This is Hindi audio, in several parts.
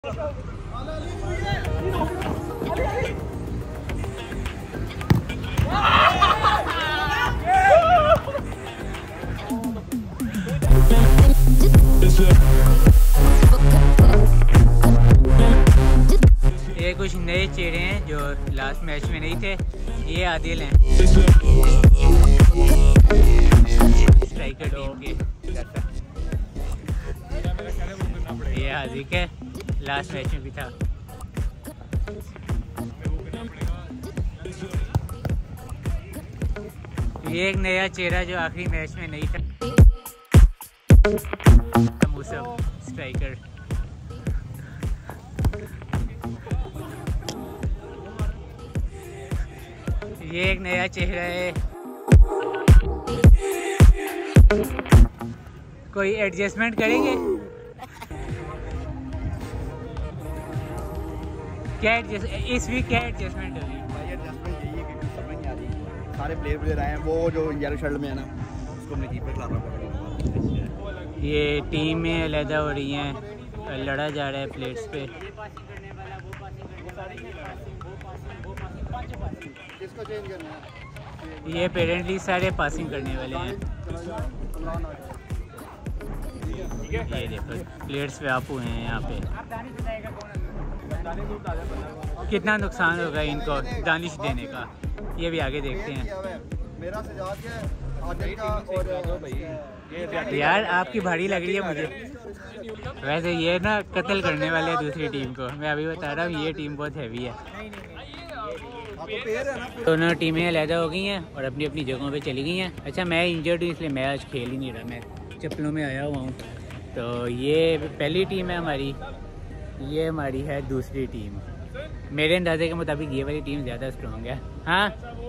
ये कुछ नए चेहरे हैं जो लास्ट मैच में नहीं थे। ये आदिल हैं, स्ट्राइकर टीम के। ये हाजिक है, लास्ट मैच में भी था। ये एक नया चेहरा जो आखिरी मैच में नहीं था, मूसम स्ट्राइकर। ये एक नया चेहरा है। कोई एडजस्टमेंट करेंगे? क्या इस वीक क्या एडजस्टमेंट होगी? भाई एडजस्टमेंट यही है कि समझ नहीं आ रही। सारे प्लेयर आए हैं, वो जो येलो शर्ट में है ना, उसको हमने कीपर खिलाना पड़ेगा। ये टीम में अलहदा हो रही हैं, लड़ा जा रहा है प्लेट्स पे। किसको चेंज करना है? ये पेरेंटली सारे पासिंग करने वाले हैं। ये देखो प्लेट्स पे आप हुए हैं यहाँ पे। कितना नुकसान होगा इनको दानिश देने का, ये भी आगे देखते हैं। मेरा सजाद है आदिल का और यार आपकी भारी लग रही है मुझे। वैसे ये ना कत्ल करने वाले हैं दूसरी टीम को। मैं अभी बता रहा हूँ ये टीम बहुत हैवी है। दोनों टीमें अलहदा हो गई हैं और अपनी अपनी जगहों पे चली गई हैं। अच्छा मैं इंजर्ड हूँ इसलिए मैं आज खेल ही नहीं रहा, मैं चप्पलों में आया हुआ हूँ। तो ये पहली टीम है हमारी, ये हमारी है दूसरी टीम। मेरे अंदाजे के मुताबिक ये वाली टीम ज़्यादा स्ट्रॉन्ग है। हाँ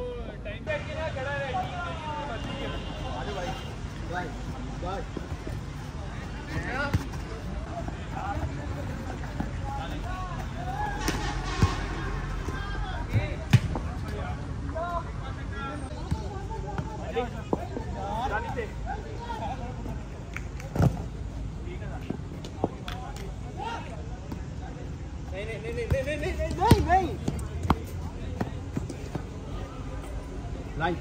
नहीं लाइन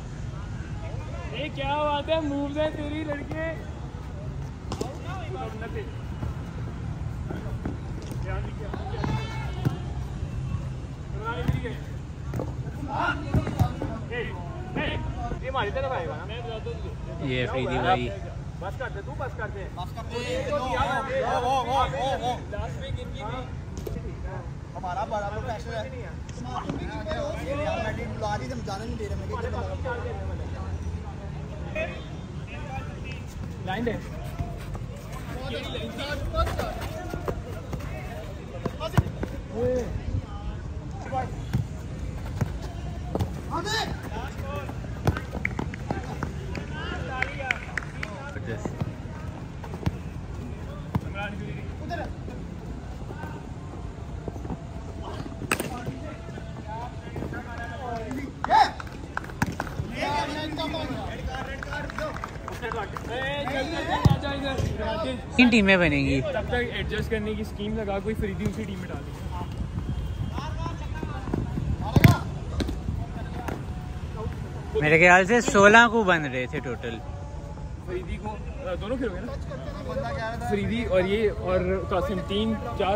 क्या बात है, मूव है तेरी लड़के। ये अफरीदी भाई बस कर दे, तू बस कर दे। हमारा बड़ा प्रोफेशनल है। बुला दी, हम जाने नहीं दे रहे। लाइन दे। किन टीमें बनेंगी? तब तक एडजस्ट करने की स्कीम लगा, कोई फरीदी उसी टीम में डाल दी। मेरे ख्याल से 16 को बन रहे थे टोटल। फरीदी को दोनों खेलोगे ना, फरीदी और ये और कासिम, 3-4।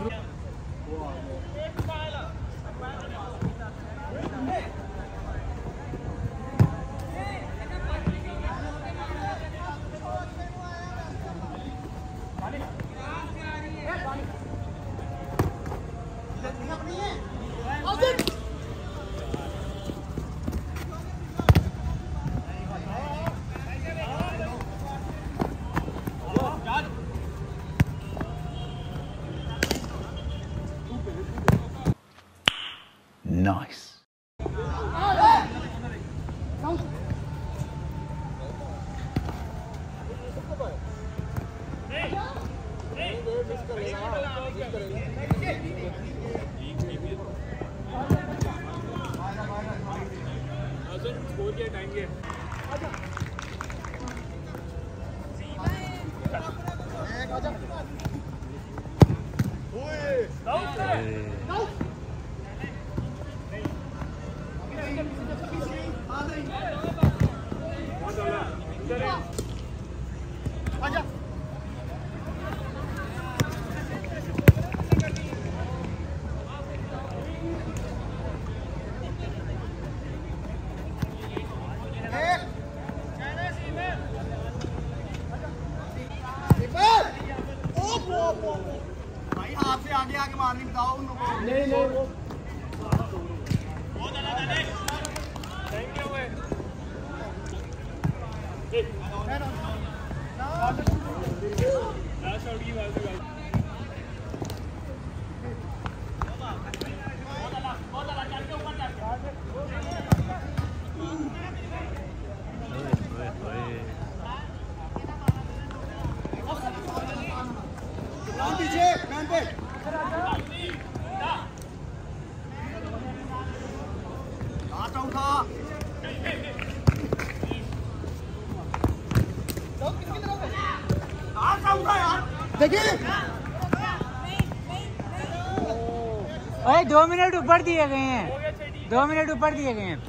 Nice. स्कोर क्या टाइम के भाई हाथ से आगे आगे मारनी, बताओ उन लोगों को। नहीं थैंक यू भाई। लास्ट आउट की बात है। पीछे मैन पे हाथ उठा। हाथ उठा यार, देखिए। अरे 2 मिनट ऊपर दिए गए हैं, 2 मिनट ऊपर दिए गए हैं।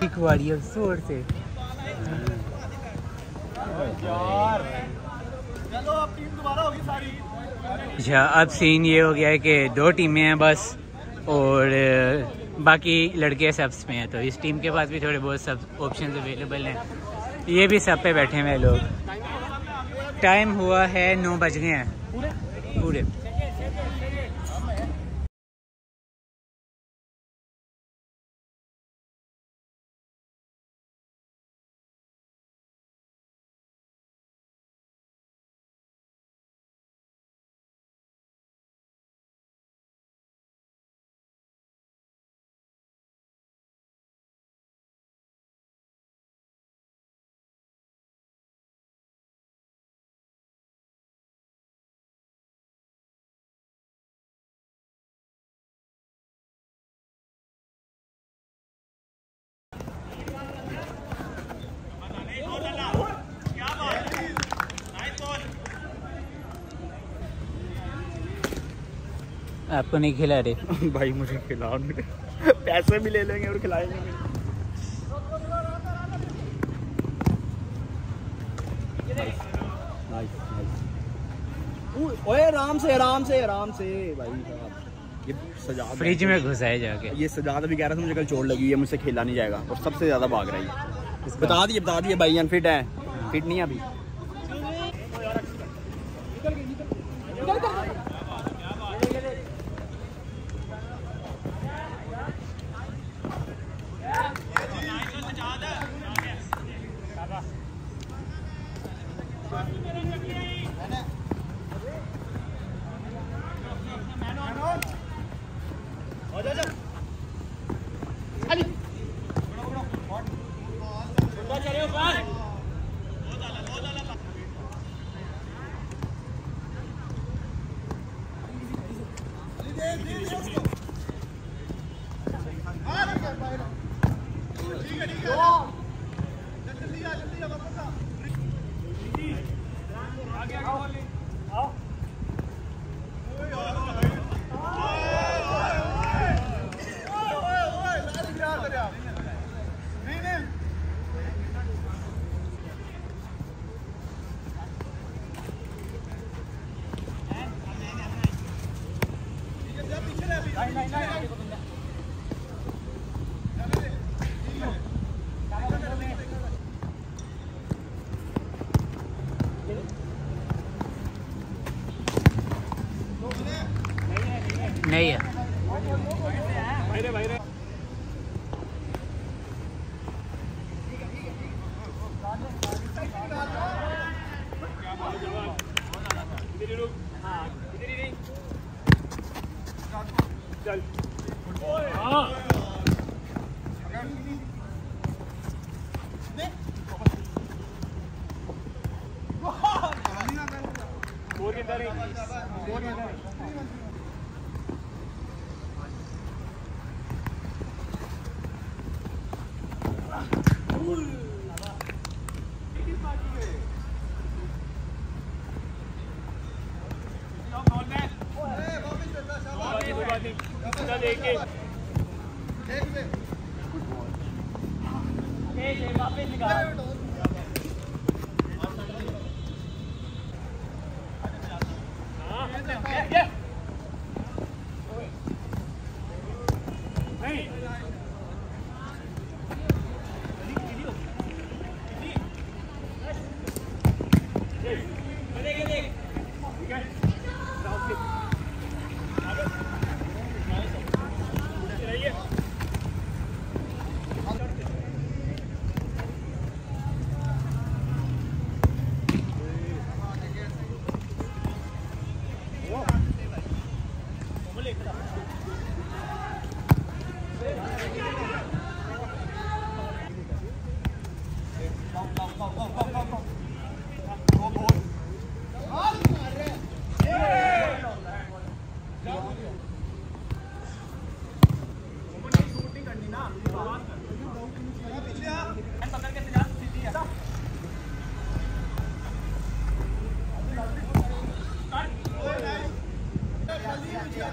खुआड़ी है जोर से। चलो अब टीम दोबारा होगी सारी। अच्छा, अब सीन ये हो गया है कि 2 टीमें हैं बस, और बाकी लड़के सबs में हैं। तो इस टीम के पास भी थोड़े बहुत सब ऑप्शन अवेलेबल हैं। ये भी सब पे बैठे हुए हैं लोग। टाइम हुआ है 9 बज गए हैं पूरे। आपको नहीं खिला रहे? भाई मुझे खिलाओ, पैसे भी ले लेंगे और खिलाएंगे भी। ओए आराम से आराम से आराम से भाई साहब। ये सजा फ्रिज में घुसाए जाके। ये सजाद भी कह रहा था मुझे कल चोट लगी है, मुझसे खेला नहीं जाएगा, और सबसे ज्यादा भाग रही है। बता दिए भाई अनफिट है, फिट नहीं है अभी। नहीं है। चल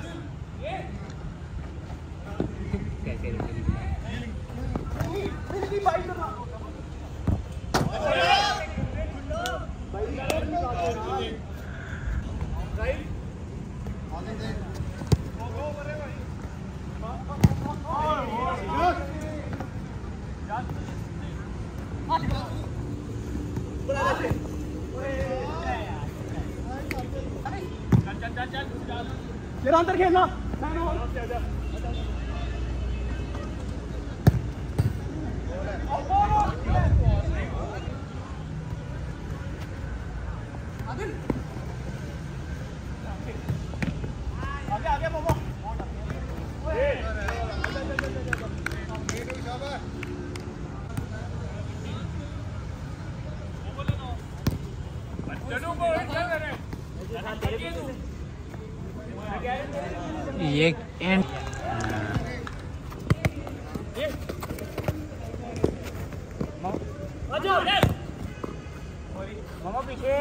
कैसे तेरा अंदर खेलना ये एंड मामा पीछे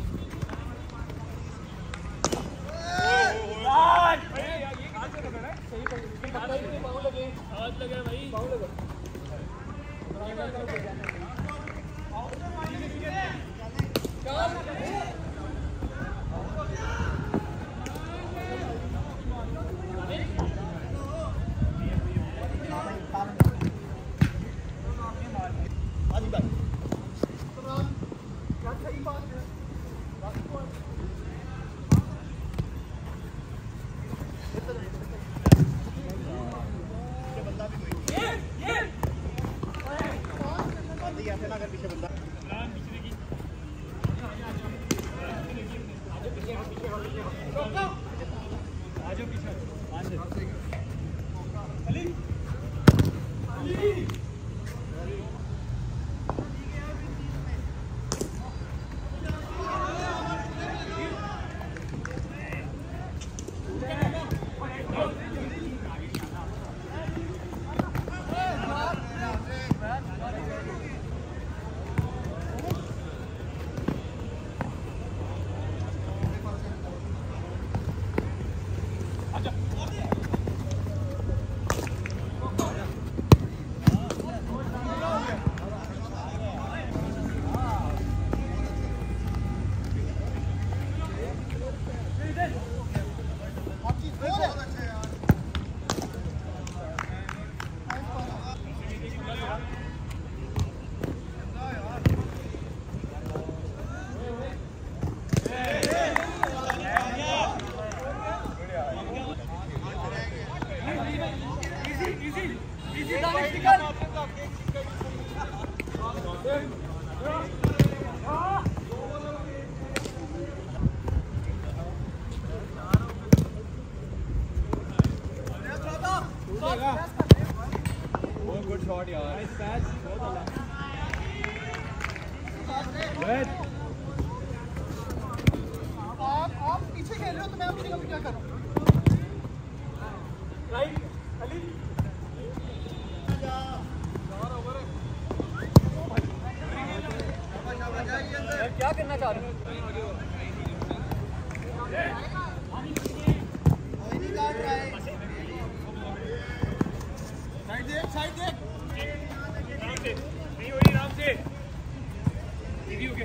गुड शॉट यार आप पीछे खेल रहे हो तो मैं अपनी गलती क्या करूं? राइट अली क्या करना चाह रहे हो? साइड देख नहीं हो रही आराम से इजी हो गए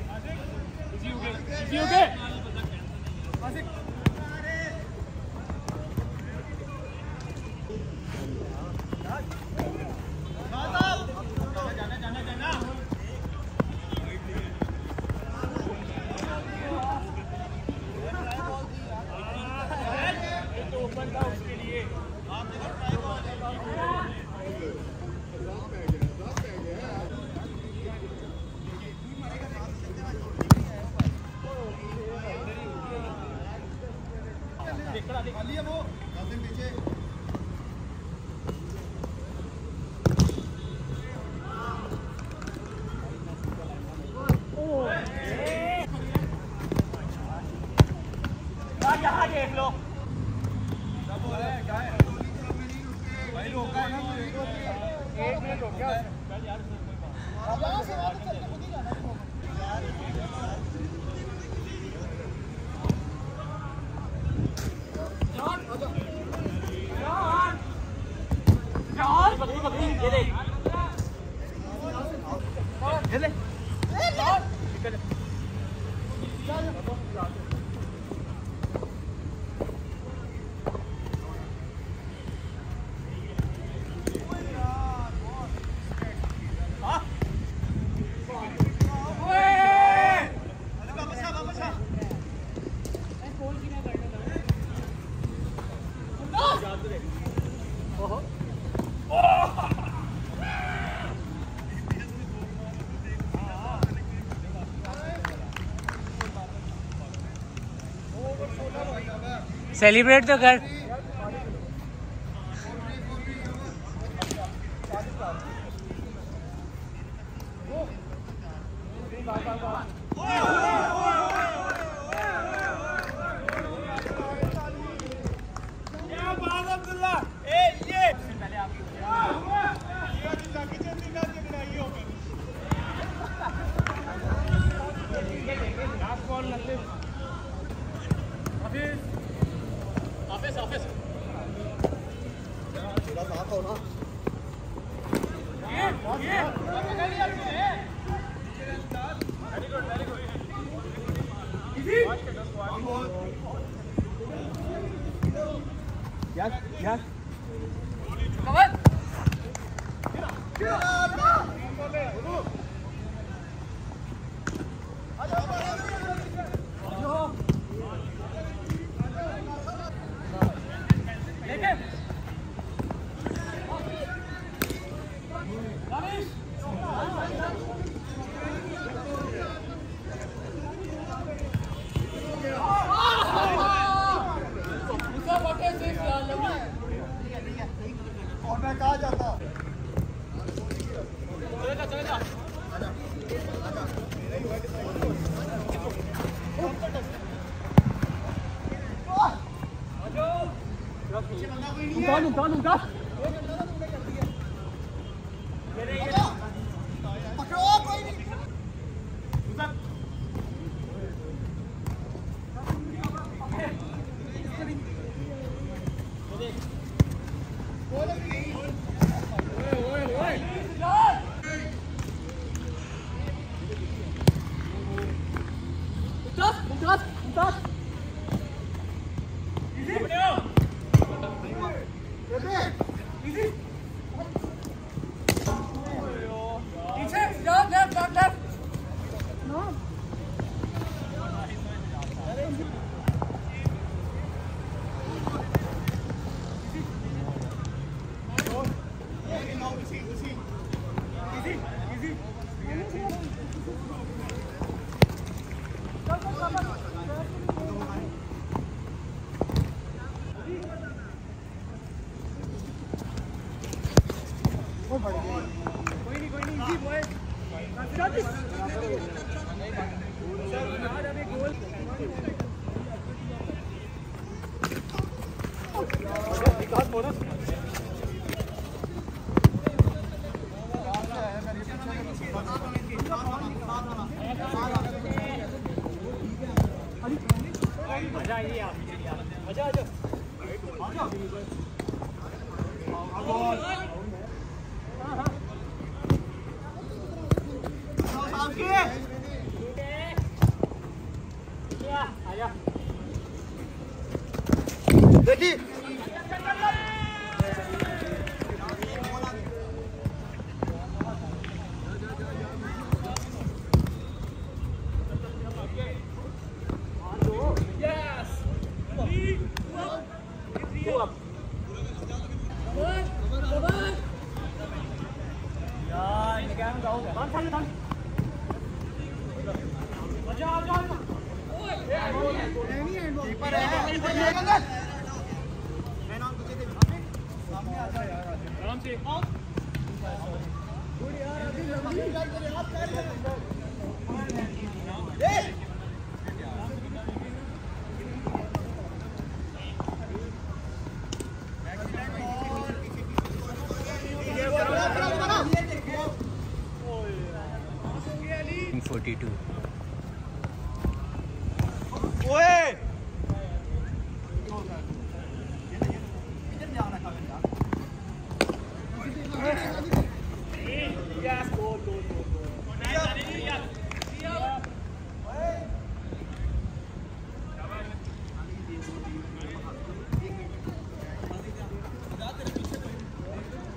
यहाँ देख लो एक मिनट हो गया सेलिब्रेट तो कर।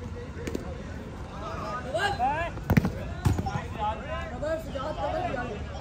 Cover,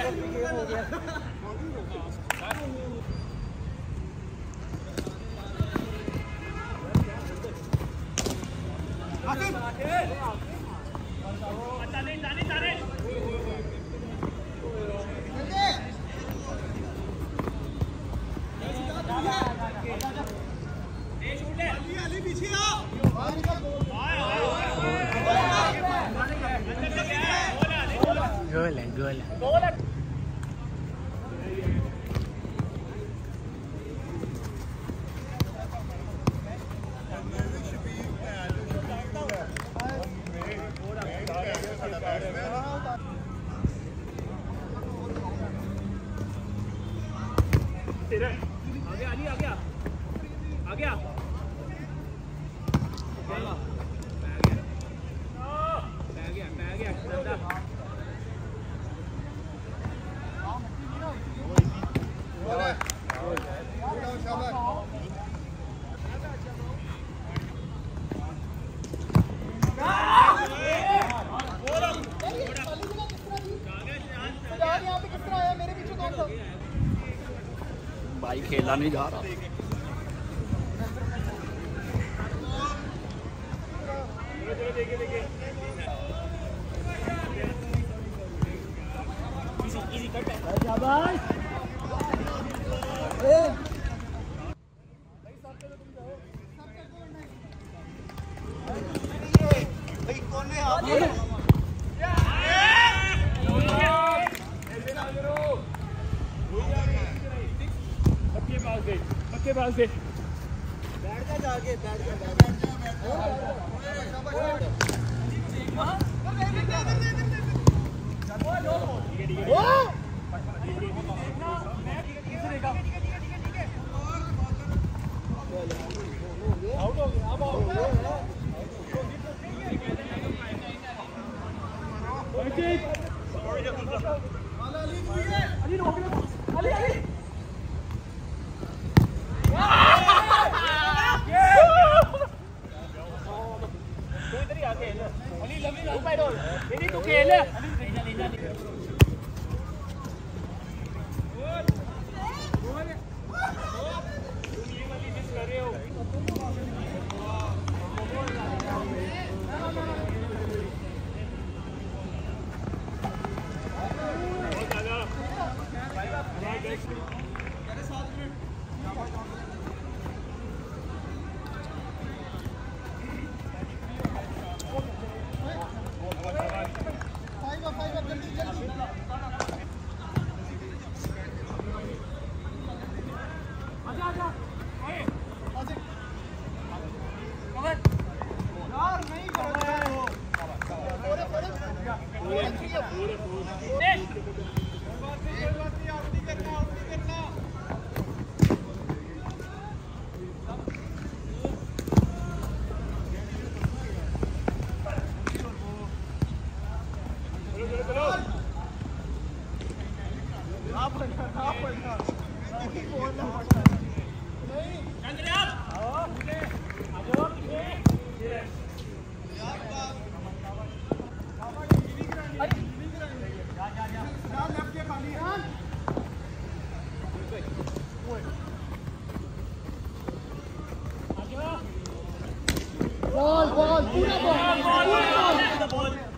गोल है। भाई खेला नहीं जा रहा। पक्के पास से बैठ जा जाके बैठ जा आउट हो गया। अब आउट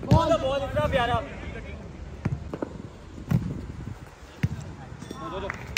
बॉल